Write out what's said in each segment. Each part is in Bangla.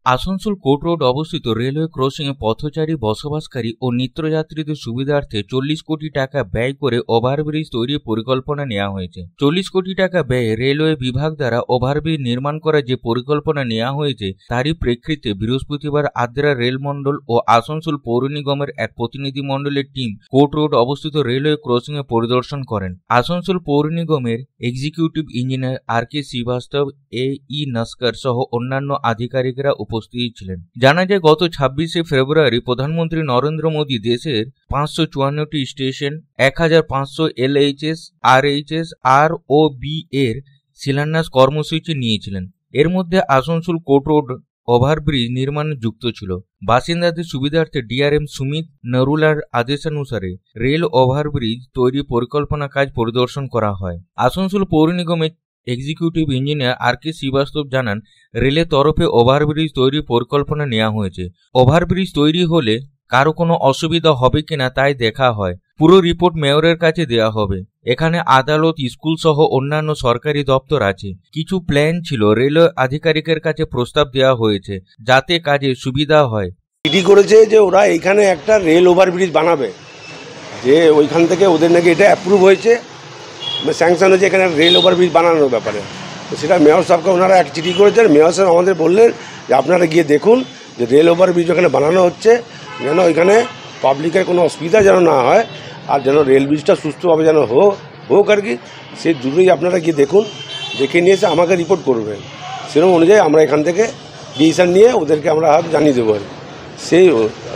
আসানসোল কোর্ট রোড অবস্থিত রেলওয়ে ক্রসিংয়ে পথচারী, বসবাসকারী ও নিত্যযাত্রীদের সুবিধার্থে 40 কোটি টাকা ব্যয় করে ওভারব্রিজ তৈরির পরিকল্পনা নেওয়া হয়েছে। 40 কোটি টাকা ব্যয়ে রেলওয়ে বিভাগ দ্বারা ওভারব্রিজ নির্মাণ করার যে পরিকল্পনা নেওয়া হয়েছে তারই প্রেক্ষিতে বৃহস্পতিবার আদ্রা রেলমন্ডল ও আসানসোল পৌর নিগমের এক প্রতিনিধি মণ্ডলের টিম কোর্ট রোড অবস্থিত রেলওয়ে ক্রসিংয়ে পরিদর্শন করেন। আসানসোল পৌর নিগমের executive engineer R K Srivastava, E Naskar সহ অন্যান্য আধিকারিকরা উপস্থিত ছিলেন। জানা যায়, গত 26শে ফেব্রুয়ারি প্রধানমন্ত্রী নরেন্দ্র মোদী দেশের 554টি স্টেশন, 1500 LHS, RHS, ROB এর শিলান্যাস কর্মসূচি নিয়েছিলেন। এর মধ্যে আসানসোল কোর্ট রোড ওভারব্রিজ নির্মাণে যুক্ত ছিল। বাসিন্দাদের সুবিধার্থে ডিআরএম সুমিত নরুলার আদেশানুসারে রেল ওভারব্রিজ তৈরির পরিকল্পনা কাজ পরিদর্শন করা হয়। আসানসোল পৌর নিগমের executive engineer R K Srivastava জানান, রেলের তরফে ওভারব্রিজ তৈরির পরিকল্পনা নেওয়া হয়েছে। ওভারব্রিজ তৈরি হলে কারো কোনো অসুবিধা হবে কিনা তাই দেখা হয়। পুরো রিপোর্ট মেয়রের কাছে দেওয়া হবে। এখানে আদালত, স্কুল সহ অন্যান্য সরকারি দপ্তর আছে। কিছু প্ল্যান ছিল, রেলওয়ে আধিকারিকের কাছে প্রস্তাব দেওয়া হয়েছে যাতে কাজে সুবিধা হয়। চিঠি করেছে যে ওরা এখানে একটা রেল ওভারব্রিজ বানাবে, যে ওইখান থেকে ওদের নাকি এটা অ্যাপ্রুভ হয়েছে, স্যাংশন হয়েছে এখানে রেল ওভারব্রিজ বানানোর ব্যাপারে। তো সেটা মেয়র সাহেবকে ওনারা এক চিঠি করেছেন। মেয়র সাহেব আমাদের বললেন যে আপনারা গিয়ে দেখুন যে রেল ওভারব্রিজ ওখানে বানানো হচ্ছে, যেন ওইখানে পাবলিকের কোনো অসুবিধা যেন না হয়, আর যেন রেল ব্রিজটা সুস্থভাবে যেন হোক আর কি। সেই দুটোই আপনারা গিয়ে দেখুন, দেখে নিয়ে এসে আমাকে রিপোর্ট করবেন। সেরকম অনুযায়ী আমরা এখান থেকে ডিসিশন নিয়ে ওদেরকে আমরা জানিয়ে দেবো আর সেই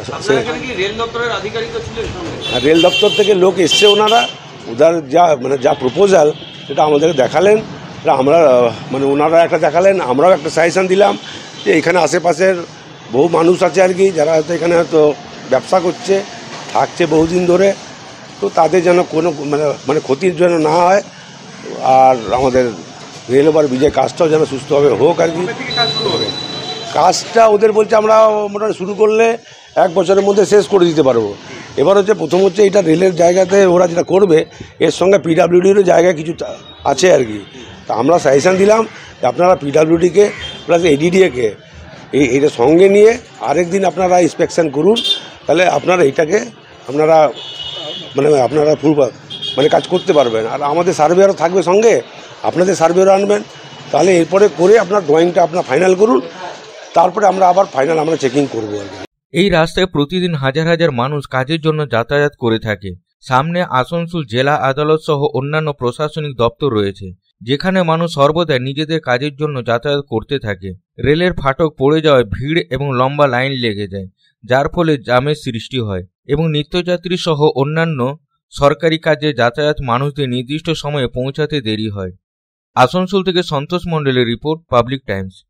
রেল দপ্তর থেকে লোক এসছে, ওনারা ওদের যা প্রপোজাল সেটা আমাদেরকে দেখালেন। আমরা ওনারা একটা দেখালেন, আমরাও একটা সাজেশন দিলাম যে এখানে আশেপাশের বহু মানুষ আছে আর কি, যারা হয়তো এখানে হয়তো ব্যবসা করছে, থাকছে বহুদিন ধরে, তো তাদের যেন কোনো ক্ষতির যেন না হয়, আর আমাদের রেল ওভারব্রিজের কাজটাও যেন সুস্থভাবে হোক আর কি। কাজটা ওদের বলছে আমরা মোটামুটি শুরু করলে 1 বছরের মধ্যে শেষ করে দিতে পারবো। এবার প্রথম হচ্ছে এটা রেলের জায়গাতে ওরা যেটা করবে, এর সঙ্গে পিডাব্লিউডিরও জায়গা কিছু আছে আর কি। তা আমরা সাজেশান দিলাম যে আপনারা পিডাব্লিউডিকে প্লাস এডিডিএকে এইটা সঙ্গে নিয়ে আরেকদিন আপনারা ইন্সপেকশন করুন, তাহলে আপনারা এইটাকে আপনারা ফুল কাজ করতে পারবেন। আর আমাদের সার্ভেয়ারও থাকবে সঙ্গে, আপনাদের সার্ভেয়ারও আনবেন, তাহলে এরপরে করে আপনার ড্রয়িংটা আপনার ফাইনাল করুন, তারপরে আমরা আবার ফাইনাল আমরা চেকিং করবো আর কি। এই রাস্তায় প্রতিদিন হাজার হাজার মানুষ কাজের জন্য যাতায়াত করে থাকে। সামনে আসানসোল জেলা আদালত সহ অন্যান্য প্রশাসনিক দপ্তর রয়েছে, যেখানে মানুষ সর্বদা নিজেদের কাজের জন্য যাতায়াত করতে থাকে। রেলের ফাটক পড়ে যাওয়ায় ভিড় এবং লম্বা লাইন লেগে যায়, যার ফলে জ্যামের সৃষ্টি হয় এবং নিত্যযাত্রী সহ অন্যান্য সরকারি কাজে যাতায়াত মানুষদের নির্দিষ্ট সময়ে পৌঁছাতে দেরি হয়। আসানসোল থেকে সন্তোষ মণ্ডলের রিপোর্ট, পাবলিক টাইমস।